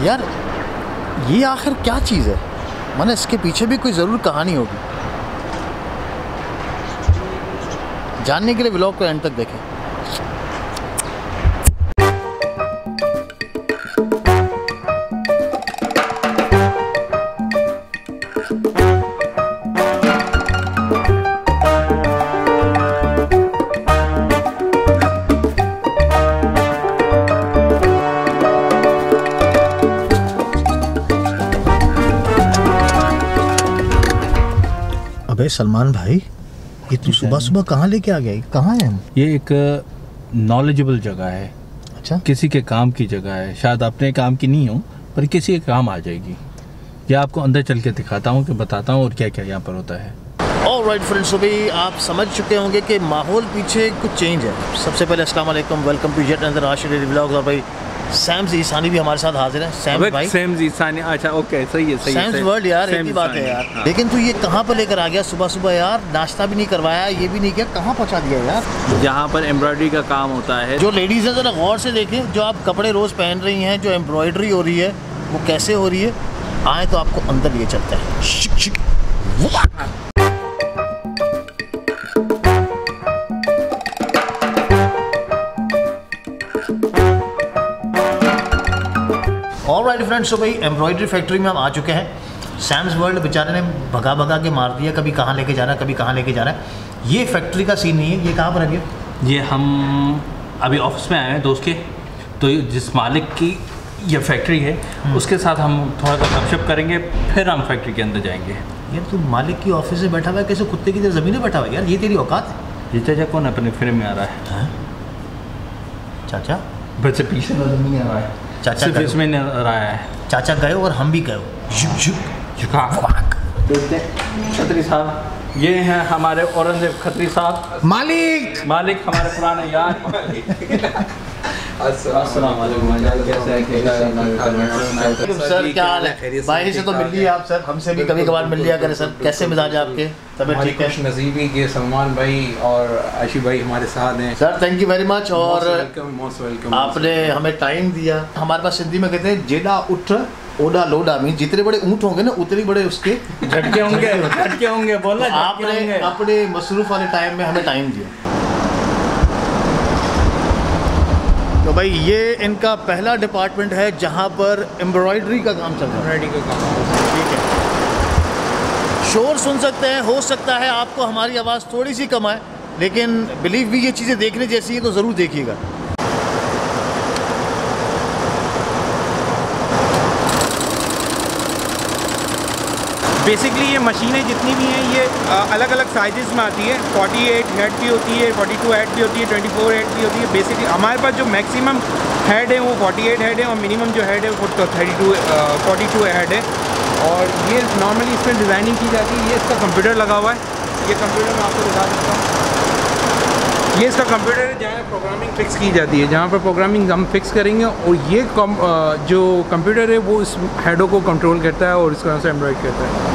यार ये आखिर क्या चीज़ है? माने इसके पीछे भी कोई ज़रूर कहानी होगी। जानने के लिए व्लॉग को एंड तक देखें। अबे सलमान भाई, ये तू सुबह सुबह कहाँ लेके आ गया? कहाँ है हम? ये एक नॉलेजेबल जगह है। अच्छा, किसी के काम की जगह है। शायद अपने काम की नहीं हो पर किसी के काम आ जाएगी। या आपको अंदर चल के दिखाता हूँ कि बताता हूँ और क्या क्या यहाँ पर होता है। ऑलराइट फ्रेंड्स, तो भाई आप समझ चुके होंगे कि माहौल पीछे कुछ चेंज है। सबसे पहले अस्सलाम वालेकुम, welcome to yet another Ashiq daily vlogs. और भाई सैम्स ईसानी भी हमारे साथ हाजिर है। सैम्स भाई, सैम्स ईसानी, अच्छा ओके, सही है, सही है। सैम्स वर्ल्ड यार, एक ही बात है यार। हाँ। लेकिन तू ये कहाँ पर लेकर आ गया सुबह सुबह यार? नाश्ता भी नहीं करवाया, ये भी नहीं किया, कहाँ पहुँचा दिया यार? जहाँ पर एम्ब्रॉयडरी का काम होता है। जो लेडीज़ हैं ज़रा गौर से देखें, जो आप कपड़े रोज़ पहन रही हैं, जो एम्ब्रॉयडरी हो रही है वो कैसे हो रही है। आए तो आपको अंदर लिए चलता है। शिक शिक ऑलराइट फ्रेंड्स, तो भाई एम्ब्रॉयडरी फैक्ट्री में हम आ चुके हैं। सैम्स वर्ल्ड बेचारे ने भगा भगा के मार दिया, कभी कहाँ लेके जा रहा है, कभी कहाँ लेके जा रहा है। ये फैक्ट्री का सीन नहीं है। ये कहाँ पर है भैया? ये हम अभी ऑफिस में आए हैं दोस्त के, तो जिस मालिक की ये फैक्ट्री है उसके साथ हम थोड़ा सा गपशप करेंगे, फिर हम फैक्ट्री के अंदर जाएंगे। यार तू मालिक की ऑफिस में बैठा हुआ है, कैसे कुत्ते की तरह ज़मीन में बैठा हुआ है यार? ये तेरी औकात है? ये चाचा कौन अपने फिल्म में आ रहा है? चाचा बच्चे पीछे नजर नहीं आ रहा है, चाचा सिर्फ इसमें नजर आया है। चाचा गए और हम भी गए। खत्री साहब, ये हैं हमारे औरंगजेब खत्री साहब। मालिक हमारे पुराने यार। अस्सलाम वालेकुम, सर, क्या हाल है? भाई से तो मिल लिया आप सर, हमसे भी कभी कभार मिल लिया करें सर। कैसे मिजाज है आपके? तबीयत ठीक है? नसीबी के सलमान भाई और आशी भाई हमारे साथ हैं sir. Thank you very much. और मोस्ट वेलकम। आपने हमें टाइम दिया। हमारे पास सिंधी में कहते हैं जेड़ा उठ ओडा लोडा, मीन जितने बड़े ऊँट होंगे ना उतने बड़े उसके झटके होंगे बोला। आपने अपने मसरूफ वाले टाइम में हमें टाइम दिया। तो भाई ये इनका पहला डिपार्टमेंट है जहाँ पर एम्ब्रॉयडरी का काम चल रहा है। ठीक है, शोर सुन सकते हैं, हो सकता है आपको हमारी आवाज़ थोड़ी सी कम आए, लेकिन बिलीव भी ये चीज़ें देखने जैसी है तो ज़रूर देखिएगा। बेसिकली ये मशीनें जितनी भी हैं ये अलग अलग साइज़ में आती है। 48 हेड भी होती है, 42 हेड भी होती है, 24 हेड भी होती है। बेसिकली हमारे पास जो मैक्सिमम हेड है वो 48 हेड है और मिनिमम जो हेड है वो 42 हेड है। और ये नॉर्मली इसमें डिज़ाइनिंग की जाती है। ये इसका कंप्यूटर लगा हुआ है। ये कंप्यूटर मैं आपको दिखा सकता हूँ। ये इसका कंप्यूटर है जहाँ प्रोग्रामिंग फिक्स की जाती है, जहाँ पर प्रोग्रामिंग हम फिक्स करेंगे और ये जो कंप्यूटर है वो इस हेडों को कंट्रोल करता है और इस तरह से एम्ब्रॉयड करता है।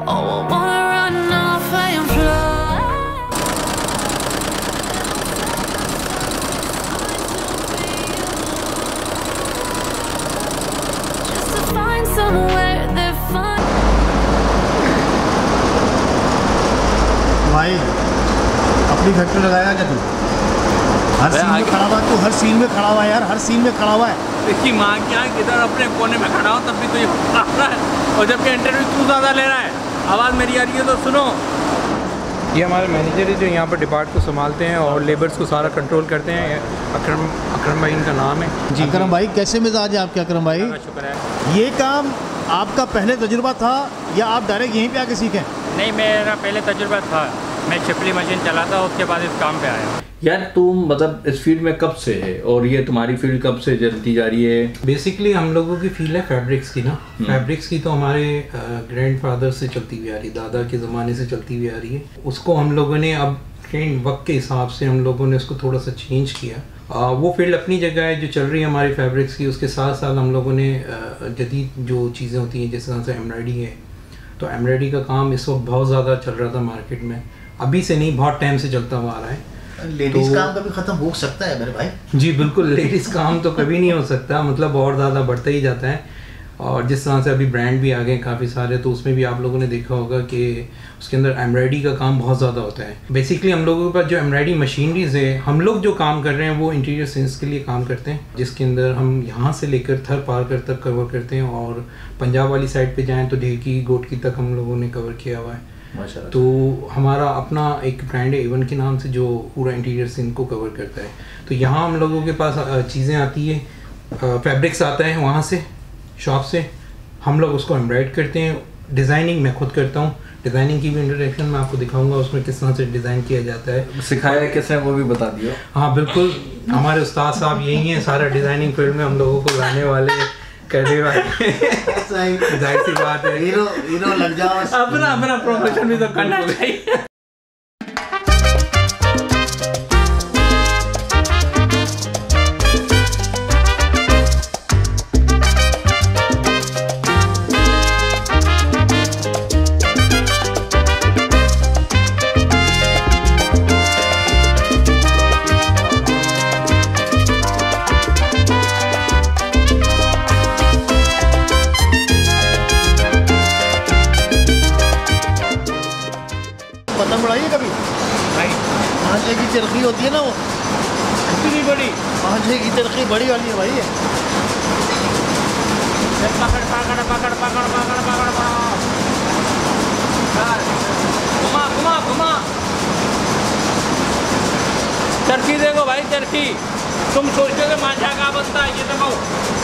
भाई अपनी फैक्ट्री लगाएगा क्या तू? हर सीन में खड़ा हुआ, तू हर सीन में खड़ा हुआ है यार, हर सीन में खड़ा हुआ है। इसकी माँ क्या किधर अपने कोने में खड़ा हो तब भी तो ये आ रहा है, और जबकि इंटरव्यू तू ज़्यादा ले रहा है। आवाज़ मेरी आ रही है तो सुनो। ये हमारे मैनेजर है जो यहाँ पर डिपार्ट को संभालते हैं और लेबर्स को सारा कंट्रोल करते हैं। अकरम भाई इनका नाम है जी। अकरम भाई, कैसे मिजाज है आपके अकरम भाई? शुक्र है। ये काम आपका पहले तजुर्बा था या आप डायरेक्ट यहीं पे आके सीखें? नहीं, मेरा पहले तजुर्बा था। मैं छिपली मशीन चलाता, उसके बाद इस काम पे आया। यार तुम मतलब इस फील्ड में कब से है और ये तुम्हारी फील्ड कब से चलती जा रही है? बेसिकली हम लोगों की फील्ड है फैब्रिक्स की ना। फैब्रिक्स की तो हमारे ग्रैंडफादर से चलती हुई आ रही, दादा के ज़माने से चलती हुई आ रही है। उसको हम लोगों ने अब ट्रेंड वक्त के हिसाब से हम लोगों ने उसको थोड़ा सा चेंज किया। वो फील्ड अपनी जगह है जो चल रही है हमारी फैब्रिक्स की। उसके साथ साथ हम लोगों ने जदीद जो चीज़ें होती हैं जिस तरह से एम्ब्रॉयडरी है, तो एम्ब्रॉयडरी का काम इस वक्त बहुत ज़्यादा चल रहा था मार्केट में। अभी से नहीं, बहुत टाइम से चलता हुआ आ रहा है। लेडीज काम कभी खत्म हो सकता है मेरे भाई? जी बिल्कुल, लेडीज़ काम तो कभी नहीं हो सकता, मतलब और ज़्यादा बढ़ता ही जाता है। और जिस तरह से अभी ब्रांड भी आ गए काफ़ी सारे, तो उसमें भी आप लोगों ने देखा होगा कि उसके अंदर एम्ब्रॉयडरी का काम बहुत ज़्यादा होता है। बेसिकली हम लोगों के पास जो एम्ब्रॉयडरी मशीनरीज है, हम लोग जो काम कर रहे हैं वो इंटीरियर सेंस के लिए काम करते हैं, जिसके अंदर हम यहाँ से लेकर थर पारकर तक कवर करते हैं, और पंजाब वाली साइड पे जाएं तो ढेकी गोटकी तक हम लोगों ने कवर किया हुआ है। तो हमारा अपना एक ब्रांड है एवन के नाम से, जो पूरा इंटीरियर सीन को कवर करता है। तो यहाँ हम लोगों के पास चीज़ें आती है, फैब्रिक्स आता है वहाँ से शॉप से, हम लोग उसको एम्ब्रॉयड करते हैं। डिज़ाइनिंग मैं खुद करता हूँ, डिज़ाइनिंग की भी इंट्रोडक्शन मैं आपको दिखाऊंगा उसमें किस तरह से डिज़ाइन किया जाता है। सिखाया है किसने वो भी बता दियो। हाँ बिल्कुल, हमारे उस्ताद साहब यही हैं, सारा डिज़ाइनिंग फील्ड में हम लोगों को लाने वाले करने वाले। जाहिर सी बात है, हीरो लग जाओ, अपना प्रोफेशन भी तो करना चाहिए। पतंग उड़ाइए कभी? भांजे की चरखी होती है ना, वो इतनी बड़ी भांजे की चरखी बड़ी वाली है भाई ये। पकड़ पकड़ पकड़ पकड़ पकड़ पकड़ घुमा घुमा घुमा। चरखी देखो भाई, चरखी। तुम सोचते हो कि मांझा का बनता है, ये देखो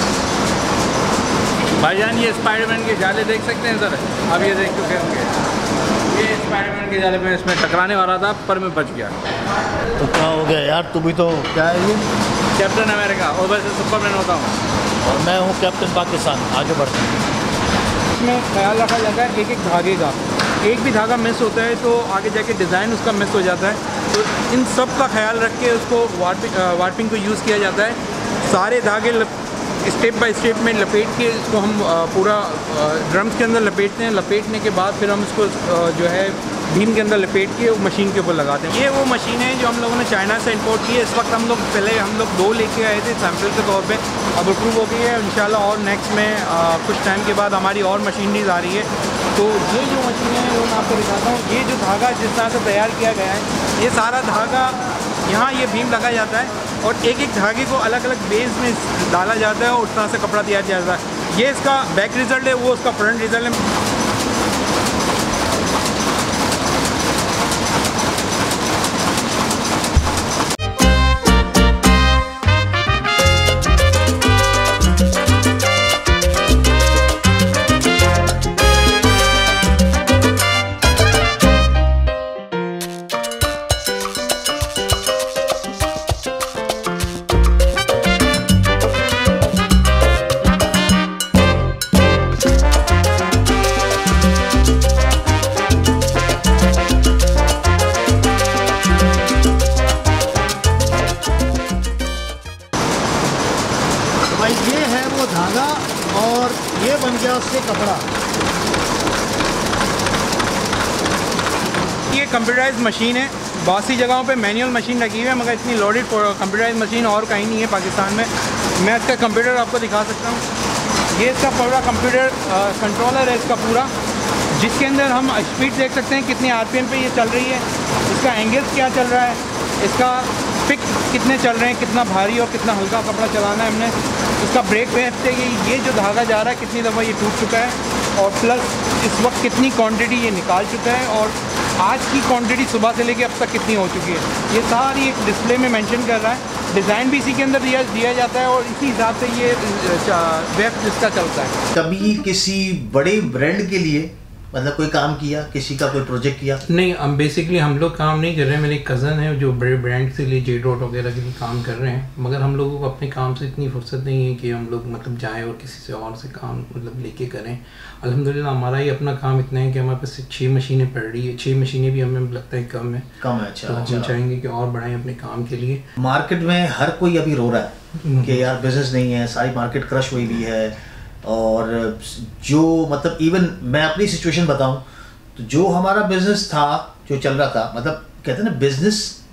भाईजान, ये स्पाइडरमैन के जाले देख सकते हैं सर, अब ये देख चुके होंगे। ये स्पाइडरमैन के जाले में इसमें टकराने वाला था, पर मैं बच गया। तो क्या हो गया यार, तू भी तो क्या है ये? कैप्टन अमेरिका, और वैसे सुपरमैन होता हूँ, और मैं हूँ कैप्टन पाकिस्तान। आगे बढ़ते हैं। इसमें ख्याल रखा जाता है एक एक धागे का, एक भी धागा मिस होता है तो आगे जाके डिज़ाइन उसका मिस हो जाता है। तो इन सब का ख्याल रख के उसको वार्पिंग को यूज़ किया जाता है। सारे धागे स्टेप बाय स्टेप में लपेट के इसको हम पूरा ड्रम्स के अंदर लपेटते हैं। लपेटने के बाद फिर हम इसको जो है बीम के अंदर लपेट के मशीन के ऊपर लगाते हैं। ये वो मशीन है जो हम लोगों ने चाइना से इंपोर्ट की है। इस वक्त हम लोग 2 लेके आए थे सैम्पल के तौर पे, अब अप्रूव हो गई है इंशाल्लाह, और नेक्स्ट में कुछ टाइम के बाद हमारी और मशीनरीज आ रही है। तो ये जो मशीन है वो मैं आपको दिखाता हूँ। ये जो धागा जिस तरह से तैयार किया गया है, ये सारा धागा यहाँ ये बीम लगाया जाता है, और एक एक धागे को अलग अलग बेस में डाला जाता है, और उस तरह से कपड़ा तैयार किया जाता है। ये इसका बैक रिज़ल्ट है, वो उसका फ्रंट रिज़ल्ट है। भाई ये है वो धागा, और ये बन गया उससे कपड़ा। ये कंप्यूटराइज मशीन है, बहुत सी जगहों पे मैनुअल मशीन लगी हुई है, मगर इतनी लोडेड कंप्यूटराइज मशीन और कहीं नहीं है पाकिस्तान में। मैं इसका कंप्यूटर आपको दिखा सकता हूँ। ये इसका पूरा कंप्यूटर कंट्रोलर है इसका पूरा, जिसके अंदर हम स्पीड देख सकते हैं कितने RPM पे ये चल रही है, इसका एंगल्स क्या चल रहा है, इसका पिक कितने चल रहे हैं, कितना भारी और कितना हल्का कपड़ा चलाना है हमने, इसका ब्रेक वेव से ये जो धागा जा रहा है कितनी दफ़ा ये टूट चुका है, और प्लस इस वक्त कितनी क्वांटिटी ये निकाल चुका है, और आज की क्वांटिटी सुबह से लेके अब तक कितनी हो चुकी है, ये सारी एक डिस्प्ले में मेंशन कर रहा है। डिज़ाइन भी इसी के अंदर दिया जाता है, और इसी हिसाब से ये वेब इसका चलता है। कभी किसी बड़े ब्रांड के लिए मतलब कोई काम किया, किसी का कोई प्रोजेक्ट किया? नहीं, हम बेसिकली हम लोग काम नहीं कर रहे हैं। मेरे एक कज़न है जो बड़े ब्रांड के लिए J Dot वगैरह के लिए काम कर रहे हैं, मगर हम लोगों को अपने काम से इतनी फुर्सत नहीं है कि हम लोग मतलब जाएं और किसी से और से काम मतलब लेके करें। अल्हम्दुलिल्लाह हमारा ही अपना काम इतना है कि हमारे पास 6 मशीनें पड़ रही है। 6 मशीनें भी हमें लगता है कम है। अच्छा, तो हम चाहेंगे कि और बढ़ाएं अपने काम के लिए। मार्केट में हर कोई अभी रो रहा है कि यार बिजनेस नहीं है, सारी मार्केट क्रश हुई भी है, और जो मतलब इवन मैं अपनी सिचुएशन बताऊं तो जो हमारा बिजनेस था जो चल रहा था, मतलब कहते हैं ना बिजनेस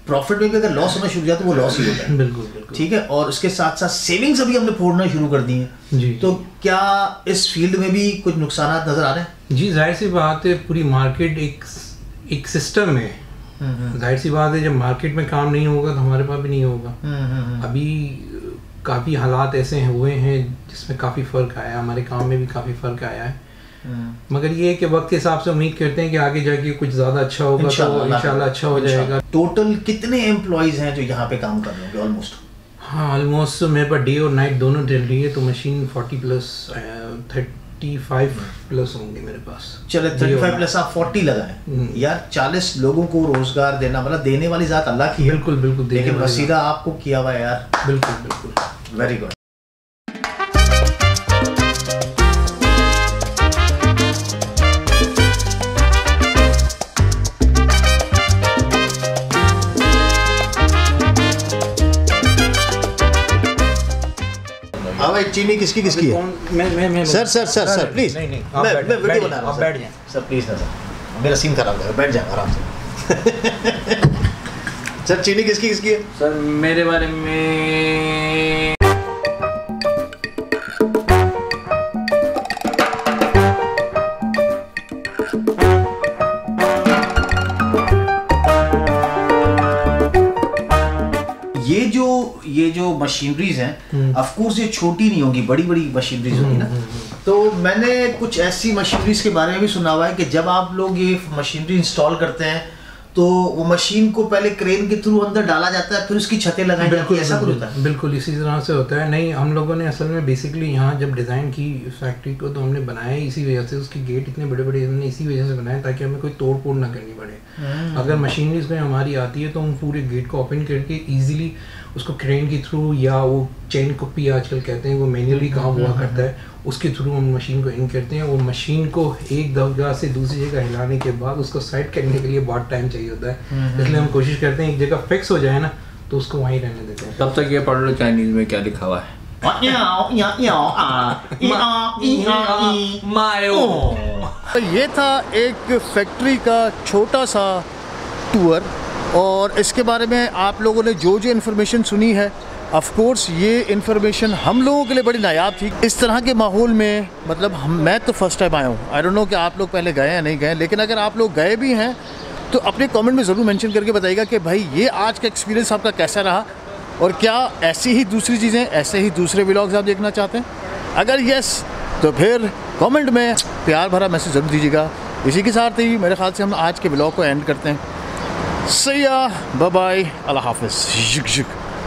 प्रॉफिट में भी अगर लॉस होना शुरू हो जाए तो वो लॉस ही होता है। बिल्कुल बिल्कुल। ठीक है, और उसके साथ साथ सेविंग्स अभी हमने फोड़ना शुरू कर दी हैं जी। तो क्या इस फील्ड में भी कुछ नुकसान नजर आ रहे हैं? जी जाहिर सी बात है, पूरी मार्केट एक सिस्टम है। जाहिर सी बात है, जब मार्केट में काम नहीं होगा तो हमारे पास भी नहीं होगा। अभी काफ़ी हालात ऐसे हुए हैं जिसमें काफ़ी फ़र्क आया, हमारे काम में भी काफ़ी फ़र्क आया है। मगर ये है कि वक्त के हिसाब से उम्मीद करते हैं कि आगे जाके कुछ ज़्यादा अच्छा होगा, तो इंशाल्लाह अच्छा हो जाएगा। टोटल कितने एम्प्लॉयज हैं जो यहाँ पे काम कर रहे होंगे? ऑलमोस्ट हाँ, ऑलमोस्ट मेरे पास डे और नाइट दोनों चल रही है, तो मशीन 40 प्लस 35 प्लस होंगे मेरे पास। चले 35 प्लस आप 40 लगाएं यार, 40 लोगों को रोजगार देना, मतलब देने वाली जात अल्लाह की है। बिल्कुल बिल्कुल, लेकिन वसीला आपको किया हुआ है यार। बिल्कुल बिल्कुल, वेरी गुड। हाँ भाई, चीनी किसकी किसकी है? मैं sir sir sir sir please, नहीं, मैं वीडियो बना रहा हूँ। बैठ जाएं सर प्लीज ना सर, मेरा सीन खराब है, बैठ जाए आराम से। सर चीनी किसकी किसकी है? सर मेरे बारे में ये जो मशीनरीज हैं, ऑफ कोर्स ये छोटी नहीं होगी, बड़ी बड़ी मशीनरीज होगी ना। तो मैंने कुछ ऐसी मशीनरीज के बारे में भी सुना हुआ है कि जब आप लोग ये मशीनरी इंस्टॉल करते हैं तो वो मशीन को पहले क्रेन के थ्रू अंदर डाला जाता है, फिर उसकी छतें लगाई जाती है, ऐसा कुछ होता है? बिल्कुल इसी तरह से होता है। नहीं, हम लोगों ने असल में बेसिकली यहाँ जब डिज़ाइन की फैक्ट्री को तो हमने बनाया इसी वजह से, उसके गेट इतने बड़े बड़े हमने इसी वजह से बनाए ताकि हमें कोई तोड़ फोड़ ना करनी पड़े। अगर मशीनरी इसमें हमारी आती है तो हम पूरे गेट को ओपन करके ईजिली उसको क्रेन के थ्रू, या वो चेन कुप्पी आजकल कहते हैं, वो मैनुअली काम हुआ करता है, उसके थ्रू हम मशीन को इन करते हैं। और मशीन को एक जगह से दूसरी जगह हिलाने के बाद उसको सेट करने के लिए बहुत टाइम चाहिए होता है, इसलिए हम कोशिश करते हैं एक जगह फिक्स हो जाए ना तो उसको वहीं रहने देते हैं। तब तक ये पढ़ लो चाइनीज में क्या लिखा हुआ है। तो ये था एक फैक्ट्री का छोटा सा टूर, और इसके बारे में आप लोगों ने जो जो इन्फॉर्मेशन सुनी है, ऑफ कोर्स ये इन्फॉर्मेशन हम लोगों के लिए बड़ी नायाब थी। इस तरह के माहौल में, मतलब मैं तो फर्स्ट टाइम आया हूँ, आई डोंट नो कि आप लोग पहले गए या नहीं गए, लेकिन अगर आप लोग गए भी हैं तो अपने कमेंट में ज़रूर मेंशन करके बताइएगा कि भाई ये आज का एक्सपीरियंस आपका कैसा रहा, और क्या ऐसी ही दूसरी चीज़ें, ऐसे ही दूसरे व्लॉग्स आप देखना चाहते हैं? अगर यस तो फिर कमेंट में प्यार भरा मैसेज ज़रूर दीजिएगा। इसी के साथ ही मेरे ख्याल से हम आज के व्लॉग को एंड करते हैं। सैया बाय बाय, अल्लाह हाफिज़।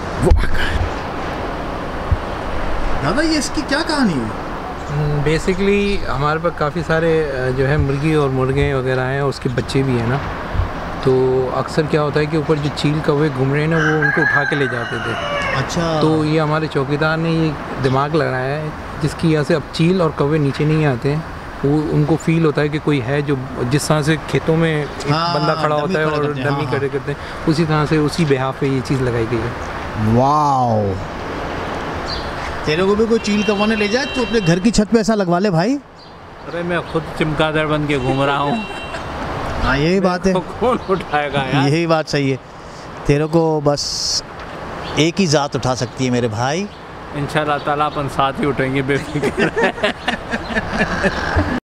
दादा ये इसकी क्या कहानी है? बेसिकली हमारे पास काफ़ी सारे जो है मुर्गी और मुर्गे वगैरह हैं, और उसके बच्चे भी हैं ना, तो अक्सर क्या होता है कि ऊपर जो चील कौवे घूम रहे हैं ना, वो उनको उठा के ले जाते थे। अच्छा। तो ये हमारे चौकीदार ने ये दिमाग लगाया है जिसकी वजह से अब चील और कौवे नीचे नहीं आते हैं। वो उनको फील होता है कि कोई है जो, जिस तरह से खेतों में एक बंदा खड़ा होता है और डमी खड़े करते हैं, उसी तरह से उसी बिहाफ पे ये चीज़ लगाई गई है। वाओ, तेरे को भी कोई चील कौवा ले जाए तो अपने घर की छत पे ऐसा लगवा ले भाई। अरे मैं खुद चमगादड़ बन के घूम रहा हूँ। हाँ यही बात है, कौन उठाएगा यार? यही बात सही है, तेरे को बस एक ही ज़ात उठा सकती है मेरे भाई। इंशाल्लाह ताला अपन साथ ही उठेंगे, बेफिक्र।